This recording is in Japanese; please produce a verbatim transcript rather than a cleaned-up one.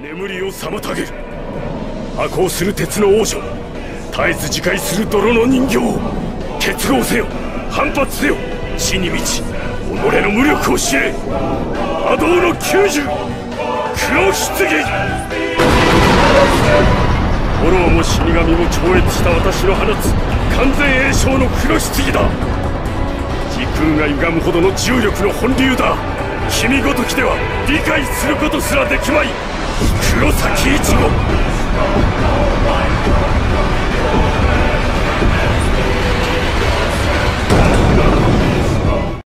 眠りを妨げる。破壊する鉄の王女、絶えず自壊する泥の人形。結合せよ、反発せよ。地に満ち己の無力を知れ。波動の九十、黒棺。炎も死神も超越した私の放つ完全栄翔の黒棺だ。時空が歪むほどの重力の本流だ。君ごときでは理解することすらできまい。黒崎一護。